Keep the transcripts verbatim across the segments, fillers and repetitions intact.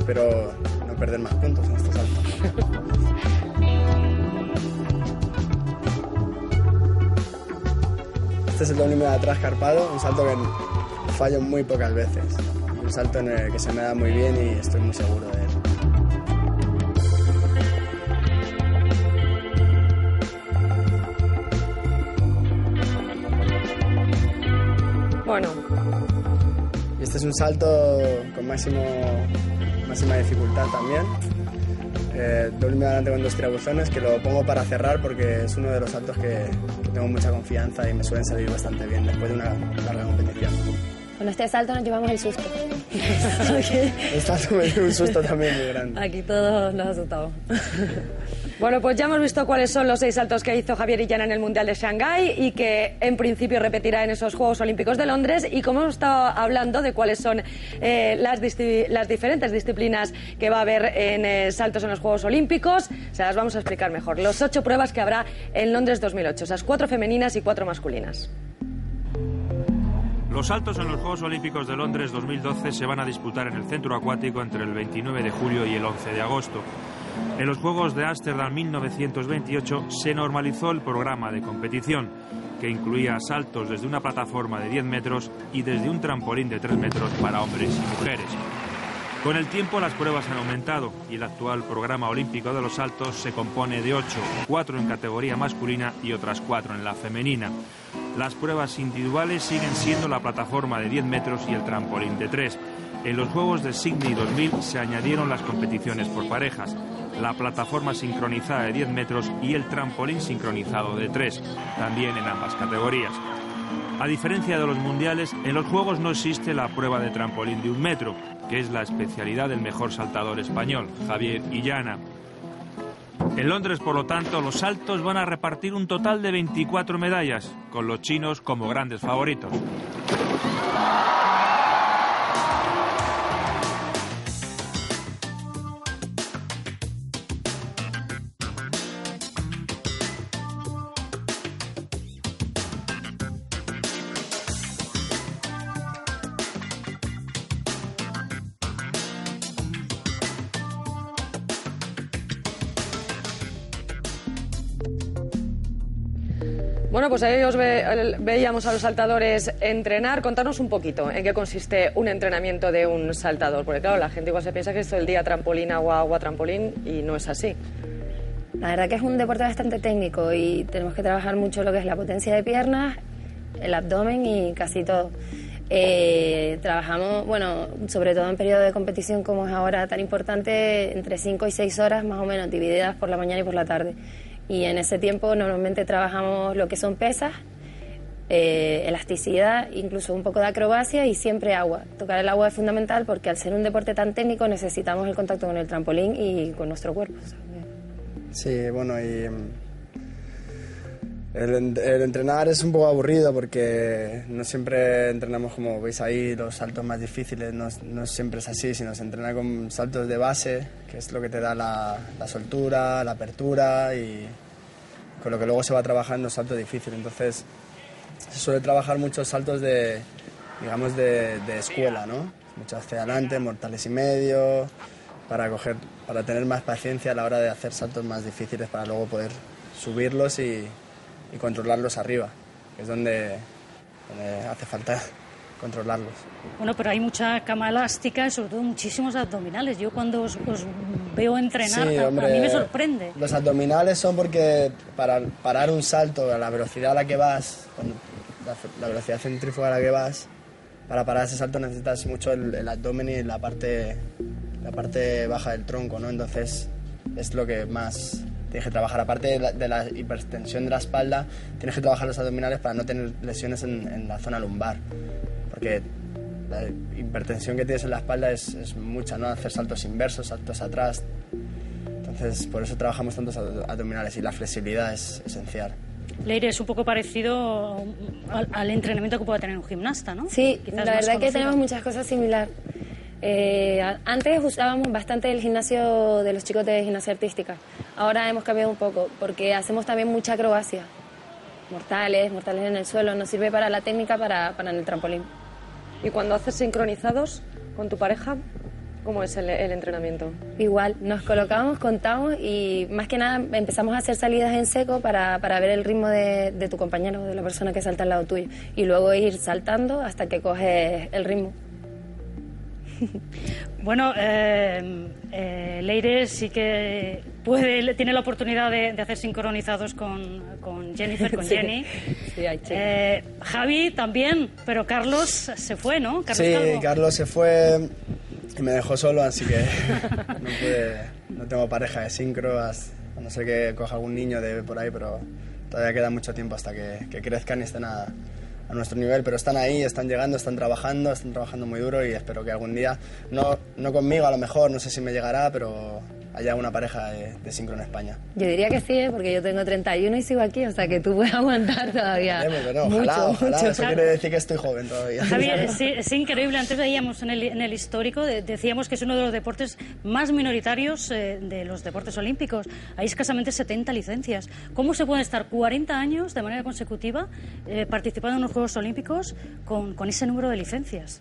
espero no perder más puntos en este salto. Este es el doble medio atrás carpado, un salto que fallo muy pocas veces. Un salto en el que se me da muy bien y estoy muy seguro de él. Bueno. Y este es un salto con máximo, máxima dificultad también. Eh, doble medio adelante con dos tirabuzones, que lo pongo para cerrar porque es uno de los saltos que, que tengo mucha confianza y me suelen salir bastante bien después de una larga competición. Con este salto nos llevamos el susto. El salto me dio un susto también muy grande. Aquí todos nos asustamos. Bueno, pues ya hemos visto cuáles son los seis saltos que hizo Javier Illana en el Mundial de Shanghái y que en principio repetirá en esos Juegos Olímpicos de Londres. Y como hemos estado hablando de cuáles son eh, las, las diferentes disciplinas que va a haber en eh, saltos en los Juegos Olímpicos, se las vamos a explicar mejor. Los ocho pruebas que habrá en Londres dos mil ocho, esas cuatro femeninas y cuatro masculinas. Los saltos en los Juegos Olímpicos de Londres dos mil doce se van a disputar en el centro acuático entre el veintinueve de julio y el once de agosto. En los Juegos de Ámsterdam mil novecientos veintiocho se normalizó el programa de competición, que incluía saltos desde una plataforma de diez metros y desde un trampolín de tres metros para hombres y mujeres. Con el tiempo las pruebas han aumentado y el actual programa olímpico de los saltos se compone de ocho, cuatro en categoría masculina y otras cuatro en la femenina. Las pruebas individuales siguen siendo la plataforma de diez metros y el trampolín de tres. En los Juegos de Sydney dos mil se añadieron las competiciones por parejas, la plataforma sincronizada de diez metros y el trampolín sincronizado de tres, también en ambas categorías. A diferencia de los mundiales, en los Juegos no existe la prueba de trampolín de un metro, que es la especialidad del mejor saltador español, Javier Illana. En Londres, por lo tanto, los saltos van a repartir un total de veinticuatro medallas, con los chinos como grandes favoritos. Bueno, pues ahí os ve, veíamos a los saltadores entrenar. Contanos un poquito en qué consiste un entrenamiento de un saltador. Porque claro, la gente igual se piensa que es todo el día trampolín, agua, agua, trampolín, y no es así. La verdad que es un deporte bastante técnico y tenemos que trabajar mucho lo que es la potencia de piernas, el abdomen y casi todo. Eh, trabajamos, bueno, sobre todo en periodo de competición como es ahora tan importante, entre cinco y seis horas más o menos, divididas por la mañana y por la tarde. Y en ese tiempo normalmente trabajamos lo que son pesas, eh, elasticidad, incluso un poco de acrobacia y siempre agua. Tocar el agua es fundamental porque al ser un deporte tan técnico necesitamos el contacto con el trampolín y con nuestro cuerpo. Sí, bueno, y el, el entrenar es un poco aburrido porque no siempre entrenamos como veis ahí los saltos más difíciles, no, no siempre es así, sino se entrena con saltos de base, que es lo que te da la, la soltura, la apertura y con lo que luego se va trabajando los saltos difíciles. Entonces se suele trabajar muchos saltos de, digamos, de, de escuela, ¿no? Mucho hacia adelante, mortales y medio, para, coger, para tener más paciencia a la hora de hacer saltos más difíciles para luego poder subirlos y y controlarlos arriba, que es donde, donde hace falta controlarlos. Bueno, pero hay mucha cama elástica y sobre todo muchísimos abdominales. Yo cuando os, os veo entrenar, sí, a, hombre, a mí me sorprende. Los abdominales son porque para parar un salto a la velocidad a la que vas, la, la velocidad centrífuga a la que vas, para parar ese salto necesitas mucho el, el abdomen y la parte, la parte baja del tronco, ¿no? Entonces es lo que más tienes que trabajar. Aparte de la, de la hipertensión de la espalda, tienes que trabajar los abdominales para no tener lesiones en, en la zona lumbar, porque la hipertensión que tienes en la espalda es, es mucha, ¿no? Hacer saltos inversos, saltos atrás. Entonces, por eso trabajamos tantos abdominales y la flexibilidad es esencial. Leire, es un poco parecido al, al entrenamiento que puede tener un gimnasta, ¿no? Sí, quizás la verdad que tenemos muchas muchas cosas similares. Eh, antes usábamos bastante el gimnasio de los chicos de gimnasia artística. Ahora hemos cambiado un poco porque hacemos también mucha acrobacia. Mortales, mortales en el suelo. Nos sirve para la técnica, para, para en el trampolín. ¿Y cuando haces sincronizados con tu pareja? ¿Cómo es el, el entrenamiento? Igual, nos colocamos, contamos y más que nada empezamos a hacer salidas en seco para, para ver el ritmo de, de tu compañero, de la persona que salta al lado tuyo. Y luego ir saltando hasta que coges el ritmo. Bueno, eh, eh, Leire sí que puede, tiene la oportunidad de, de hacer sincronizados con, con Jennifer, con Sí. Jenny. Sí, hay chicos. Eh, Javi también, pero Carlos se fue, ¿no? Carlos Sí, Calvo. Carlos se fue y me dejó solo, así que no, pude, no tengo pareja de sincro, a no ser que coja algún niño de por ahí, pero todavía queda mucho tiempo hasta que, que crezcan y estén a, a nuestro nivel, pero están ahí, están llegando, están trabajando, están trabajando muy duro y espero que algún día, no, no conmigo a lo mejor, no sé si me llegará, pero haya una pareja de, de sincro en España. Yo diría que sí, ¿eh? Porque yo tengo treinta y uno y sigo aquí, o sea que tú puedes aguantar todavía. Veremos, pero no, mucho, ojalá, ojalá, mucho. eso quiere decir que estoy joven todavía. Javier, es, es increíble. Antes veíamos en el, en el histórico, de- decíamos que es uno de los deportes más minoritarios eh, de los deportes olímpicos. Hay escasamente setenta licencias. ¿Cómo se puede estar cuarenta años de manera consecutiva eh, participando en los Juegos Olímpicos con, con ese número de licencias?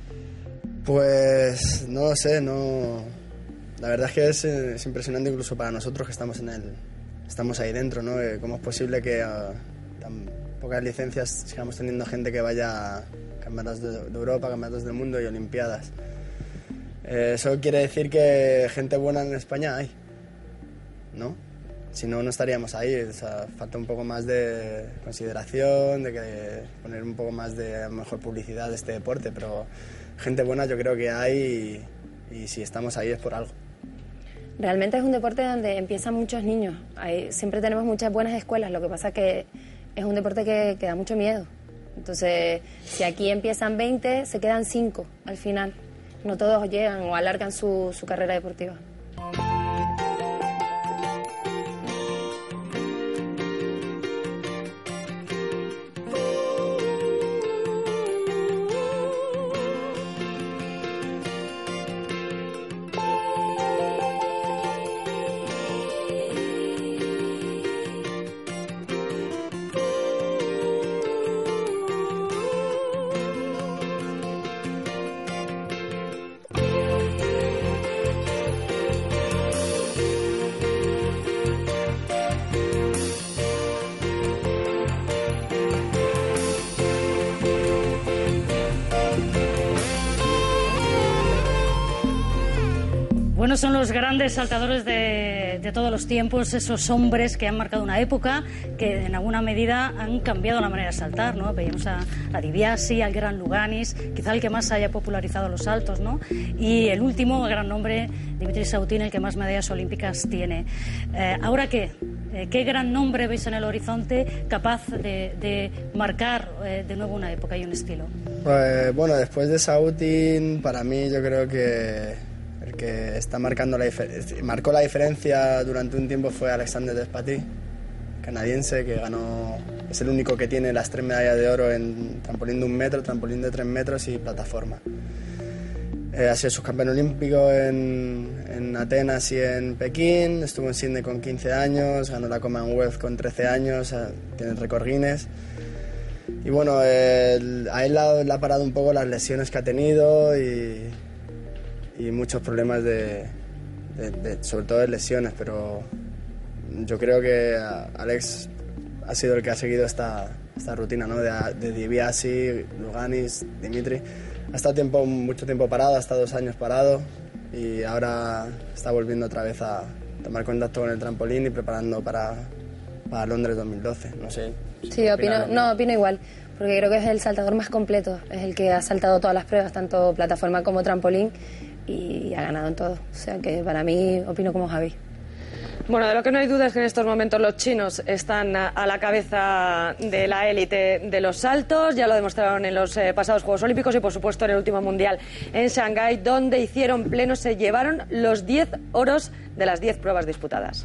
Pues no lo sé, no. La verdad es que es, eh, es impresionante incluso para nosotros que estamos en el, estamos ahí dentro, ¿no? Eh, ¿Cómo es posible que a tan pocas licencias sigamos teniendo gente que vaya a campeonatos de, de Europa, campeonatos del mundo y olimpiadas? Eh, eso quiere decir que gente buena en España hay, ¿no? Si no, no estaríamos ahí. O sea, falta un poco más de consideración, de que poner un poco más de a lo mejor publicidad de este deporte, pero gente buena yo creo que hay y, y si estamos ahí es por algo. Realmente es un deporte donde empiezan muchos niños. Hay, siempre tenemos muchas buenas escuelas, lo que pasa es que es un deporte que, que da mucho miedo. Entonces, si aquí empiezan veinte, se quedan cinco al final. No todos llegan o alargan su, su carrera deportiva. Bueno, son los grandes saltadores de, de todos los tiempos, esos hombres que han marcado una época, que en alguna medida han cambiado la manera de saltar, ¿no? Veíamos a, a Di Biasi, al gran Luganis, quizá el que más haya popularizado los saltos, ¿no? Y el último, el gran nombre, Dimitri Sautin, el que más medallas olímpicas tiene. Eh, ¿Ahora qué? Eh, ¿Qué gran nombre veis en el horizonte capaz de, de marcar eh, de nuevo una época y un estilo? Pues, bueno, después de Sautin, para mí yo creo que el que está marcando la diferencia, marcó la diferencia durante un tiempo fue Alexander Despatí, canadiense, que ganó, es el único que tiene las tres medallas de oro en trampolín de un metro, trampolín de tres metros y plataforma. Eh, ha sido subcampeón olímpico en, en Atenas y en Pekín, estuvo en Sydney con quince años, ganó la Commonwealth con trece años, tiene el récord Guinness. Y bueno, eh, a él le ha parado un poco las lesiones que ha tenido y, y muchos problemas de, de, de, sobre todo de lesiones, pero yo creo que Alex ha sido el que ha seguido esta, esta rutina, ¿no? de, de Di Biasi, Luganis, Dimitri. Ha estado tiempo, mucho tiempo parado, ha estado dos años parado y ahora está volviendo otra vez a tomar contacto con el trampolín y preparando para, para Londres dos mil doce. No sé. Sí, opino, no, opino igual, porque creo que es el saltador más completo, es el que ha saltado todas las pruebas, tanto plataforma como trampolín, y ha ganado en todo. O sea que para mí opino como Javi. Bueno, de lo que no hay duda es que en estos momentos los chinos están a, a la cabeza de la élite de los saltos. Ya lo demostraron en los eh, pasados Juegos Olímpicos y, por supuesto, en el último Mundial en Shanghái, donde hicieron pleno, se llevaron los diez oros de las diez pruebas disputadas.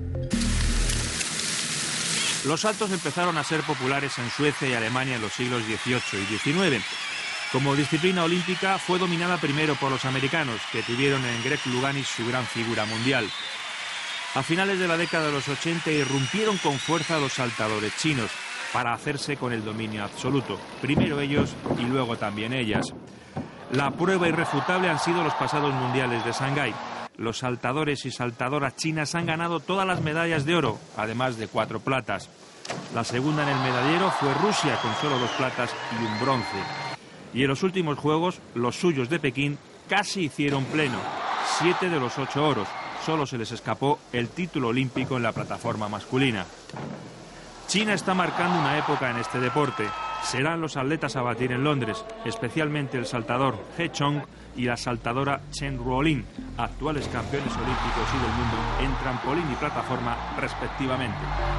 Los saltos empezaron a ser populares en Suecia y Alemania en los siglos dieciocho y diecinueve. Como disciplina olímpica fue dominada primero por los americanos, que tuvieron en Greg Luganis su gran figura mundial. A finales de la década de los ochenta irrumpieron con fuerza los saltadores chinos para hacerse con el dominio absoluto. Primero ellos y luego también ellas. La prueba irrefutable han sido los pasados mundiales de Shanghái. Los saltadores y saltadoras chinas han ganado todas las medallas de oro, además de cuatro platas. La segunda en el medallero fue Rusia, con solo dos platas y un bronce. Y en los últimos Juegos, los suyos de Pekín casi hicieron pleno. Siete de los ocho oros. Solo se les escapó el título olímpico en la plataforma masculina. China está marcando una época en este deporte. Serán los atletas a batir en Londres, especialmente el saltador He Chong y la saltadora Chen Ruolin, actuales campeones olímpicos y del mundo en trampolín y plataforma respectivamente.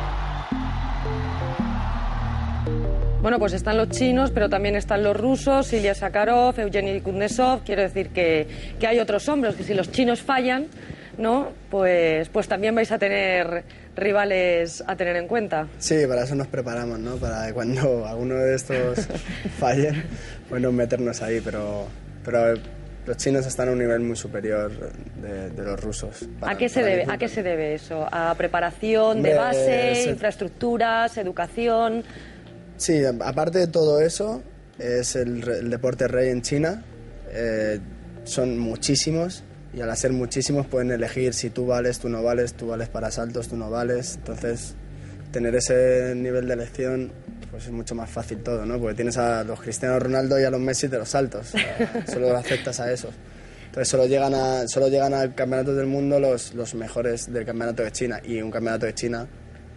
Bueno, pues están los chinos, pero también están los rusos, Ilya Sakharov, Evgeny Kuznetsov. Quiero decir que, que hay otros hombres, que si los chinos fallan, ¿no? Pues, pues también vais a tener rivales a tener en cuenta. Sí, para eso nos preparamos, ¿no? Para que cuando alguno de estos fallen, pues no meternos ahí, pero, pero los chinos están a un nivel muy superior de, de los rusos. Para, ¿A qué se debe, ¿A qué se debe eso? ¿A preparación de base, se... infraestructuras, educación? Sí, aparte de todo eso, es el, el deporte rey en China. Eh, son muchísimos. Y al ser muchísimos pueden elegir si tú vales, tú no vales, tú vales para saltos, tú no vales. Entonces, tener ese nivel de elección pues es mucho más fácil todo, ¿no? Porque tienes a los Cristiano Ronaldo y a los Messi de los saltos. O sea, solo aceptas a esos. Entonces, solo llegan a solo llegan al campeonato del mundo los, los mejores del campeonato de China. Y un campeonato de China...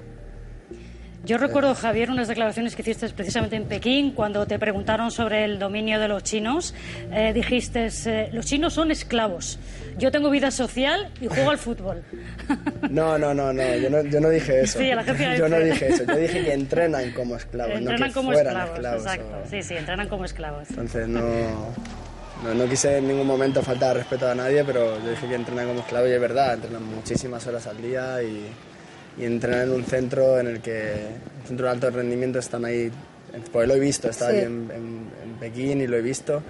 Yo recuerdo, Javier, unas declaraciones que hiciste precisamente en Pekín cuando te preguntaron sobre el dominio de los chinos. Eh, dijiste, eh, los chinos son esclavos. Yo tengo vida social y juego al fútbol. No, no, no, no. Yo no, yo no dije eso. Sí, a la agencia yo no dije eso. Yo dije que entrenan como esclavos, entrenan no que como fueran esclavos, esclavos. Exacto. O... Sí, sí, entrenan como esclavos. Entonces no, no, no quise en ningún momento faltar respeto a nadie, pero yo dije que entrenan como esclavos y es verdad. Entrenan muchísimas horas al día y... y entrenar en un centro en el que un centro de alto rendimiento están ahí, pues lo he visto, estaba sí. ahí en, en, en Pekín y lo he visto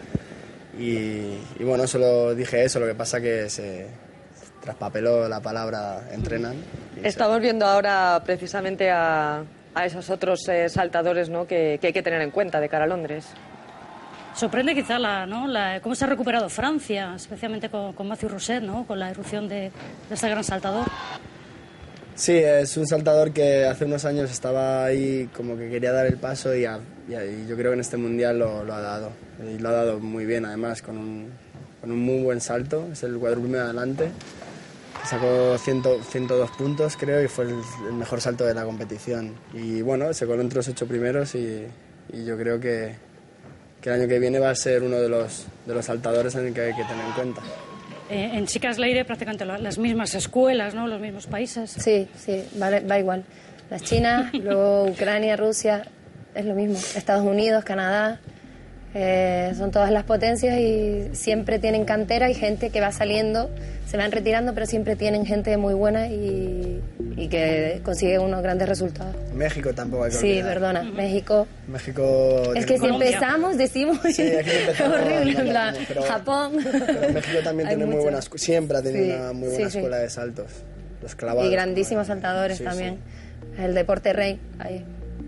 y, y bueno, solo dije eso, lo que pasa que se traspapeló la palabra entrenan. Estamos se... viendo ahora precisamente a, a esos otros eh, saltadores, ¿no? que, que hay que tener en cuenta de cara a Londres. Sorprende quizá la, ¿no? la, cómo se ha recuperado Francia, especialmente con, con Mathieu Rousset, ¿no? Con la irrupción de, de este gran saltador. Sí, es un saltador que hace unos años estaba ahí como que quería dar el paso y, a, y, a, y yo creo que en este mundial lo, lo ha dado. Y lo ha dado muy bien además, con un, con un muy buen salto. Es el cuadruple adelante. Sacó ciento dos puntos creo y fue el, el mejor salto de la competición. Y bueno, se coló entre los ocho primeros y, y yo creo que, que el año que viene va a ser uno de los, de los saltadores en el que hay que tener en cuenta. Eh, en Chicas Leire prácticamente las mismas escuelas, ¿no? Los mismos países. Sí, sí, vale, va igual. Las chinas, luego Ucrania, Rusia, es lo mismo. Estados Unidos, Canadá, eh, son todas las potencias y siempre tienen cantera y gente que va saliendo, se van retirando, pero siempre tienen gente muy buena y, y que consigue unos grandes resultados. México tampoco hay que Sí, olvidar. perdona, uh-huh. México. México. Es que si empezamos, decimos. Sí, es que empezamos, horrible, no, en plan, pero, Japón. Pero México también tiene mucho. muy buenas. Siempre ha tenido sí, una muy buena sí, escuela sí. de saltos. Los clavados. Y grandísimos como, saltadores sí, también. Sí. El deporte rey, ahí.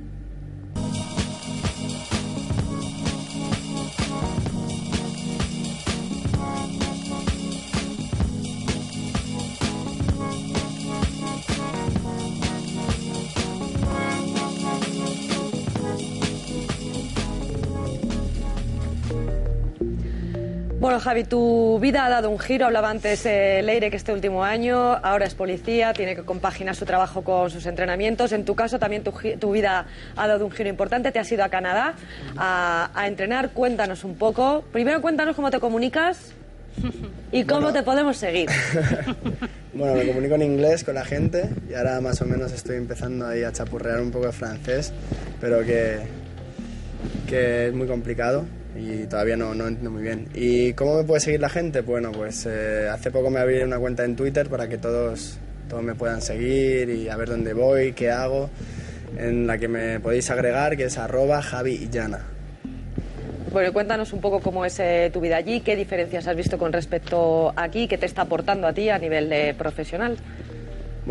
Bueno, Javi, tu vida ha dado un giro. Hablaba antes eh, Leire que este último año ahora es policía, tiene que compaginar su trabajo con sus entrenamientos. En tu caso también tu, tu vida ha dado un giro importante. Te has ido a Canadá a, a entrenar. Cuéntanos un poco. Primero cuéntanos cómo te comunicas y cómo bueno, te podemos seguir. Bueno, me comunico en inglés con la gente y ahora más o menos estoy empezando ahí a chapurrear un poco de francés, pero que, que es muy complicado. Y todavía no, no entiendo muy bien. ¿Y cómo me puede seguir la gente? Bueno, pues eh, hace poco me abrí una cuenta en Twitter para que todos, todos me puedan seguir y a ver dónde voy, qué hago, en la que me podéis agregar, que es arroba Javi Llana. Bueno, cuéntanos un poco cómo es eh, tu vida allí, qué diferencias has visto con respecto aquí, qué te está aportando a ti a nivel de profesional.